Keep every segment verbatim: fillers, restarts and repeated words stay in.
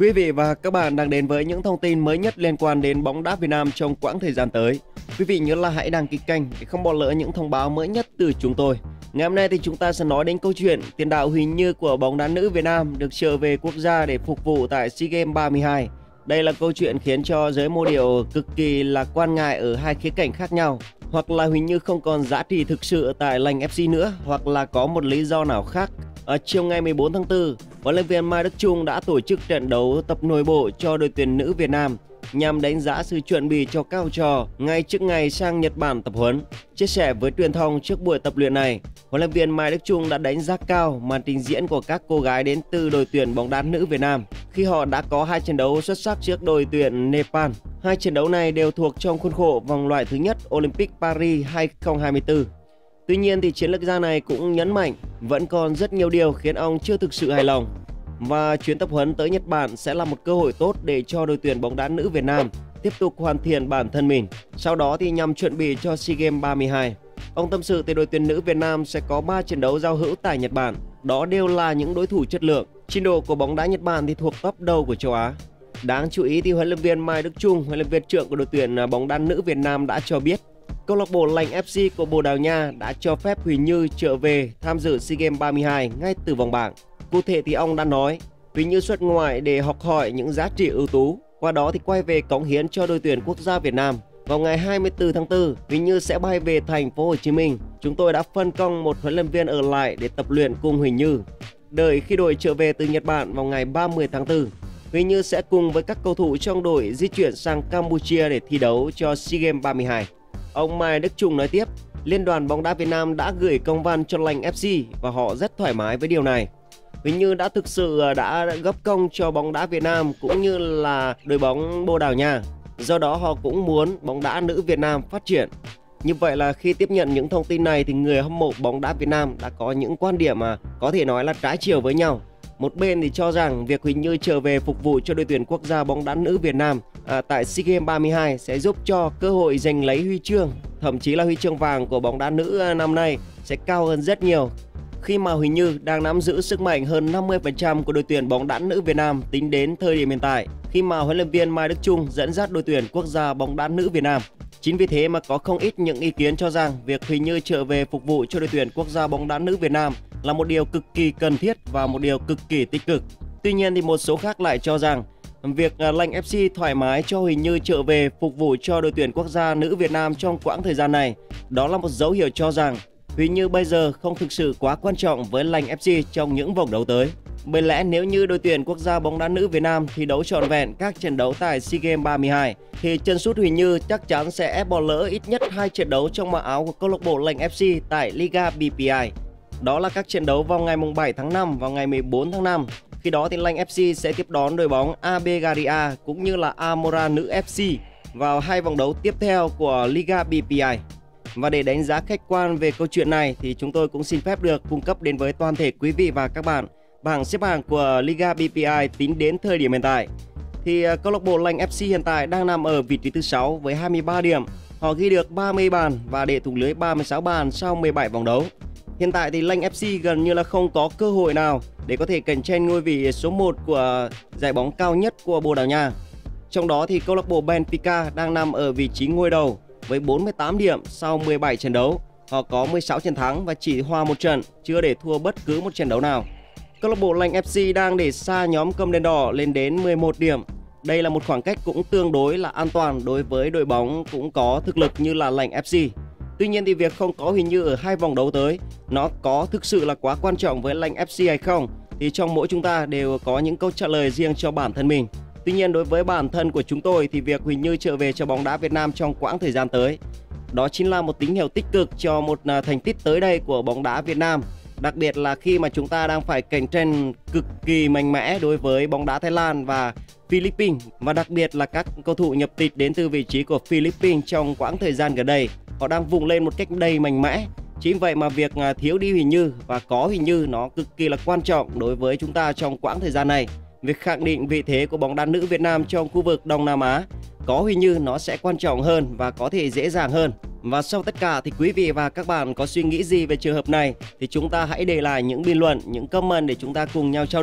Quý vị và các bạn đang đến với những thông tin mới nhất liên quan đến bóng đá Việt Nam trong quãng thời gian tới. Quý vị nhớ là hãy đăng ký kênh để không bỏ lỡ những thông báo mới nhất từ chúng tôi. Ngày hôm nay thì chúng ta sẽ nói đến câu chuyện tiền đạo Huỳnh Như của bóng đá nữ Việt Nam được trở về quốc gia để phục vụ tại SEA Games ba mươi hai. Đây là câu chuyện khiến cho giới mô điệu cực kỳ là quan ngại ở hai khía cạnh khác nhau. Hoặc là Huỳnh Như không còn giá trị thực sự tại Lành ép xê nữa, hoặc là có một lý do nào khác. Ở chiều ngày mười bốn tháng tư, huấn luyện viên Mai Đức Chung đã tổ chức trận đấu tập nội bộ cho đội tuyển nữ Việt Nam nhằm đánh giá sự chuẩn bị cho các học trò ngay trước ngày sang Nhật Bản tập huấn. Chia sẻ với truyền thông trước buổi tập luyện này, huấn luyện viên Mai Đức Chung đã đánh giá cao màn trình diễn của các cô gái đến từ đội tuyển bóng đá nữ Việt Nam khi họ đã có hai trận đấu xuất sắc trước đội tuyển Nepal. Hai trận đấu này đều thuộc trong khuôn khổ vòng loại thứ nhất Olympic Paris hai không hai tư. Tuy nhiên thì chiến lược gia này cũng nhấn mạnh vẫn còn rất nhiều điều khiến ông chưa thực sự hài lòng. Và chuyến tập huấn tới Nhật Bản sẽ là một cơ hội tốt để cho đội tuyển bóng đá nữ Việt Nam tiếp tục hoàn thiện bản thân mình. Sau đó thì nhằm chuẩn bị cho SEA Games ba mươi hai. Ông tâm sự thì đội tuyển nữ Việt Nam sẽ có ba trận đấu giao hữu tại Nhật Bản. Đó đều là những đối thủ chất lượng. Trình độ của bóng đá Nhật Bản thì thuộc top đầu của châu Á. Đáng chú ý thì huấn luyện viên Mai Đức Chung, huấn luyện viên trưởng của đội tuyển bóng đá nữ Việt Nam đã cho biết câu lạc bộ Lành ép xê của Bồ Đào Nha đã cho phép Huỳnh Như trở về tham dự SEA Games ba mươi hai ngay từ vòng bảng. Cụ thể thì ông đã nói Huỳnh Như xuất ngoại để học hỏi những giá trị ưu tú, qua đó thì quay về cống hiến cho đội tuyển quốc gia Việt Nam. Vào ngày hai mươi tư tháng tư, Huỳnh Như sẽ bay về thành phố Hồ Chí Minh. Chúng tôi đã phân công một huấn luyện viên ở lại để tập luyện cùng Huỳnh Như. Đợi khi đội trở về từ Nhật Bản vào ngày ba mươi tháng tư, Huỳnh Như sẽ cùng với các cầu thủ trong đội di chuyển sang Campuchia để thi đấu cho SEA Games ba mươi hai. Ông Mai Đức Chung nói tiếp, Liên đoàn bóng đá Việt Nam đã gửi công văn cho Lành ép xê và họ rất thoải mái với điều này. Huỳnh Như đã thực sự đã góp công cho bóng đá Việt Nam cũng như là đội bóng Bồ Đào Nha. Do đó họ cũng muốn bóng đá nữ Việt Nam phát triển. Như vậy là khi tiếp nhận những thông tin này thì người hâm mộ bóng đá Việt Nam đã có những quan điểm mà có thể nói là trái chiều với nhau. Một bên thì cho rằng việc Huỳnh Như trở về phục vụ cho đội tuyển quốc gia bóng đá nữ Việt Nam à, tại SEA Games ba mươi hai sẽ giúp cho cơ hội giành lấy huy chương, thậm chí là huy chương vàng của bóng đá nữ năm nay sẽ cao hơn rất nhiều. Khi mà Huỳnh Như đang nắm giữ sức mạnh hơn năm mươi phần trăm của đội tuyển bóng đá nữ Việt Nam tính đến thời điểm hiện tại, khi mà huấn luyện viên Mai Đức Chung dẫn dắt đội tuyển quốc gia bóng đá nữ Việt Nam. Chính vì thế mà có không ít những ý kiến cho rằng việc Huỳnh Như trở về phục vụ cho đội tuyển quốc gia bóng đá nữ Việt Nam là một điều cực kỳ cần thiết và một điều cực kỳ tích cực. Tuy nhiên thì một số khác lại cho rằng việc Lành ép xê thoải mái cho Huỳnh Như trở về phục vụ cho đội tuyển quốc gia nữ Việt Nam trong quãng thời gian này, đó là một dấu hiệu cho rằng Huỳnh Như bây giờ không thực sự quá quan trọng với Lành ép xê trong những vòng đấu tới. Bởi lẽ nếu như đội tuyển quốc gia bóng đá nữ Việt Nam thi đấu trọn vẹn các trận đấu tại SEA Games ba mươi hai thì chân sút Huỳnh Như chắc chắn sẽ bỏ lỡ ít nhất hai trận đấu trong màu áo của câu lạc bộ Lành ép xê tại Liga bê pê i. Đó là các trận đấu vào ngày bảy tháng năm và ngày mười bốn tháng năm. Khi đó thì Lành ép xê sẽ tiếp đón đội bóng a bê Garia cũng như là Amora nữ ép xê vào hai vòng đấu tiếp theo của Liga bê pê i. Và để đánh giá khách quan về câu chuyện này thì chúng tôi cũng xin phép được cung cấp đến với toàn thể quý vị và các bạn bảng xếp hạng của Liga bê pê i tính đến thời điểm hiện tại. Thì câu lạc bộ Lành ép xê hiện tại đang nằm ở vị trí thứ sáu với hai mươi ba điểm. Họ ghi được ba mươi bàn và để thủng lưới ba mươi sáu bàn sau mười bảy vòng đấu. Hiện tại thì Lành ép xê gần như là không có cơ hội nào để có thể cạnh tranh ngôi vị số một của giải bóng cao nhất của Bồ Đào Nha. Trong đó thì câu lạc bộ Benfica đang nằm ở vị trí ngôi đầu với bốn mươi tám điểm sau mười bảy trận đấu. Họ có mười sáu trận thắng và chỉ hòa một trận, chưa để thua bất cứ một trận đấu nào. Câu lạc bộ Lành ép xê đang để xa nhóm Cầm Đen Đỏ lên đến mười một điểm. Đây là một khoảng cách cũng tương đối là an toàn đối với đội bóng cũng có thực lực như là Lành ép xê. Tuy nhiên thì việc không có Huỳnh Như ở hai vòng đấu tới, nó có thực sự là quá quan trọng với Lành ép xê hay không? Thì trong mỗi chúng ta đều có những câu trả lời riêng cho bản thân mình. Tuy nhiên đối với bản thân của chúng tôi thì việc Huỳnh Như trở về cho bóng đá Việt Nam trong quãng thời gian tới, đó chính là một tín hiệu tích cực cho một thành tích tới đây của bóng đá Việt Nam. Đặc biệt là khi mà chúng ta đang phải cạnh tranh cực kỳ mạnh mẽ đối với bóng đá Thái Lan và Philippines. Và đặc biệt là các cầu thủ nhập tịch đến từ vị trí của Philippines trong quãng thời gian gần đây, họ đang vùng lên một cách đầy mạnh mẽ. Chính vậy mà việc thiếu đi Huỳnh Như và có Huỳnh Như nó cực kỳ là quan trọng đối với chúng ta trong quãng thời gian này. Việc khẳng định vị thế của bóng đá nữ Việt Nam trong khu vực Đông Nam Á, có Huỳnh Như nó sẽ quan trọng hơn và có thể dễ dàng hơn. Và sau tất cả thì quý vị và các bạn có suy nghĩ gì về trường hợp này thì chúng ta hãy để lại những bình luận, những comment để chúng ta cùng nhau trao đổi.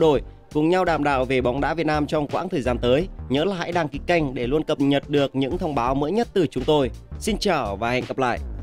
cùng nhau đàm đạo về bóng đá Việt Nam trong quãng thời gian tới. Nhớ là hãy đăng ký kênh để luôn cập nhật được những thông báo mới nhất từ chúng tôi. Xin chào và hẹn gặp lại.